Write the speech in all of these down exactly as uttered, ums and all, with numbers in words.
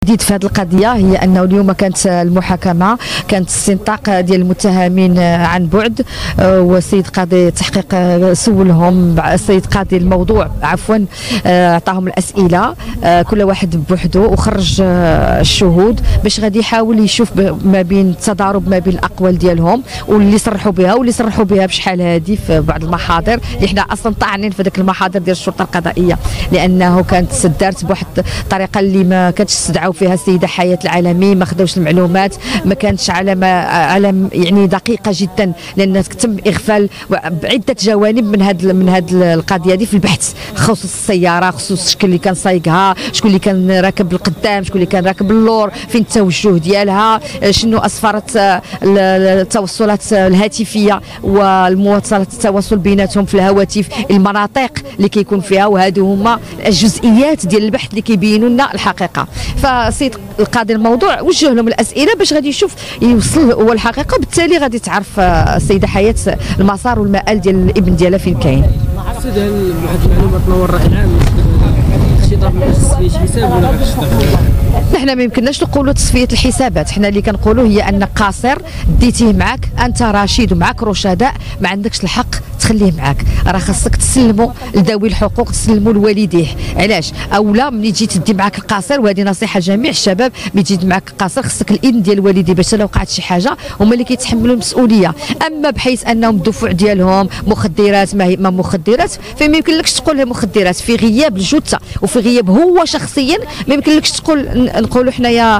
الجديد في هذه القضيه هي انه اليوم كانت المحاكمه كانت استنطاق ديال المتهمين عن بعد، والسيد قاضي التحقيق سولهم السيد قاضي الموضوع عفوا عطاهم الاسئله كل واحد بوحده وخرج الشهود باش غادي يحاول يشوف ما بين التضارب ما بين الاقوال ديالهم واللي صرحوا بها واللي صرحوا بها بشحال هذه في بعض المحاضر اللي حنا اصلا طاعنين في ذاك المحاضر ديال الشرطه القضائيه، لانه كانت دارت بواحد الطريقه اللي ما كانتش استدعوا فيها السيده حياه العالمي، ما خداوش المعلومات، ما كانتش على ما على يعني دقيقه جدا، لان تم اغفال بعده جوانب من هذه من هذه القضيه هذه في البحث، خصوص السياره، خصوص شكون اللي كان سايقها، شكون اللي كان راكب القدام، شكون اللي كان راكب اللور، فين التوجه ديالها، شنو اسفرت التوصلات الهاتفيه والمواصلات التواصل بيناتهم في الهواتف، المناطق اللي كيكون فيها، وهذو هما الجزئيات ديال البحث اللي كيبينوا لنا الحقيقه. فالسيد القاضي الموضوع وجه لهم الاسئله باش غادي يشوف يوصل هو الحقيقه، وبالتالي غادي تعرف السيده حياه المسار والمآل ديال الابن ديالها فين كاين. سيدي هل واحد المعلومات تنور الراي العام خطاب من تصفيه حساب ولا نحن ما يمكنناش نقولوا تصفيه الحسابات، حنا اللي كنقولوا هي ان قاصر ديتيه معك، انت رشيد ومعك رشداء، ما عندكش الحق تخليه معك، راه خاصك تسلموا لذوي الحقوق، تسلموا لوالديه. علاش؟ اولا ملي تجي تدي معك القاصر، وهذه نصيحه جميع الشباب، ملي تجي معك القاصر خصك الاذن ديال الوالدين باش لو وقعت شي حاجه هما اللي كيتحملوا المسؤوليه. اما بحيث انهم الدفوع ديالهم مخدرات ما, ما مخدرات، فما يمكنلكش تقول لهم مخدرات في غياب الجثه وفي غياب هو شخصيا، ما يمكنلكش تقول نقولوا حنايا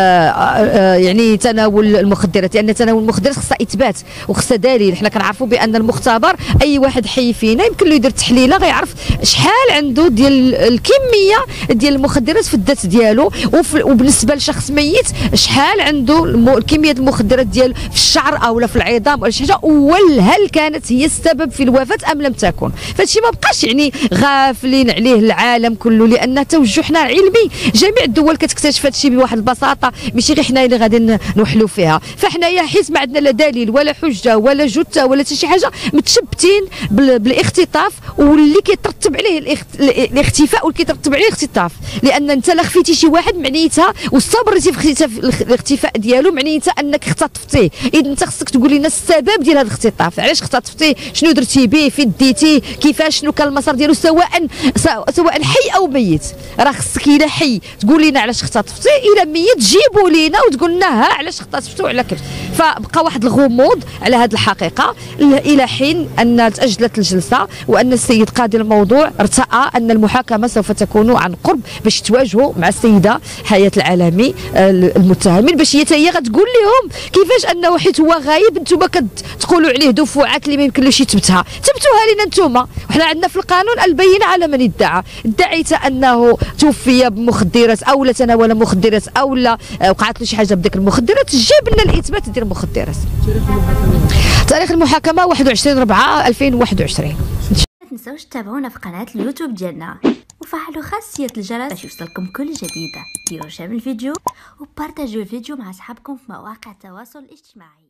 يعني تناول المخدرات، لان تناول المخدرات خصها اثبات وخصها دليل. حنا كنعرفوا بان المختبر اي واحد حي فينا يمكن له يدير تحليله غيعرف شحال عنده ديال الكميه ديال المخدرات في الذات ديالو، وبالنسبه لشخص ميت شحال عنده الكميه المخدرات ديالو في الشعر او لا في العظام ولا شي حاجه، وهل كانت هي السبب في الوفاه ام لم تكن. فهادشي ما بقاش يعني غافلين عليه العالم كله، لان توجهنا علمي، جميع الدول كتكتشف هادشي بواحد البساطه، ماشي غير حنايا اللي غادي نوحلوا فيها. فحنايا حيت ما عندنا لا دليل ولا حجه ولا جثه ولا حتى شي حاجه، متشبتين بالاختطاف واللي كيترتب عليه الاختفاء واللي كيترتب عليه الاختطاف، لان انت لا خفيتي شي واحد معنيتها واستمرتي في الاختفاء ديالو معنيتها انك اختطفتيه. اذا انت خصك تقول لنا السبب ديال هذا الاختطاف، علاش اختطفتيه، شنو درتي به، فين ديتيه، كيفاش، شنو كان المسار ديالو، سواء سواء حي او ميت. راه خصك الى حي تقول لنا علاش اختطفتيه، الى ميت جيبوا لينا وتقول لنا ها علاش اختطفتوا على كيف. فبقى واحد الغموض على هذه الحقيقه الى حين ان تاجلت الجلسه، وان السيد قاضي الموضوع ارتأى ان المحاكمه سوف تكون عن قرب باش تواجهوا مع السيده حياه العالمي المتهمين، باش هي هي غتقول لهم كيفاش انه حيت هو غايب انتم كتقولوا عليه دفوعات اللي ما يمكنلوش يثبتها، ثبتوها لنا انتم. وحنا عندنا في القانون البينه على من ادعى، ادعيت انه توفي بمخدرات او لا تناول مخدرات او لا وقعت له شي حاجه بديك المخدرات، جاب لنا الاثبات ديال المخدرات. تاريخ المحاكمه واحد وعشرين أربعة ألفين وواحد وعشرين. ما تنساوش تتابعونا في قناه اليوتيوب ديالنا وفعلوا خاصيه الجرس باش يوصلكم كل جديده. ديروا شير الفيديو وبارطاجيو الفيديو مع اصحابكم في مواقع التواصل الاجتماعي.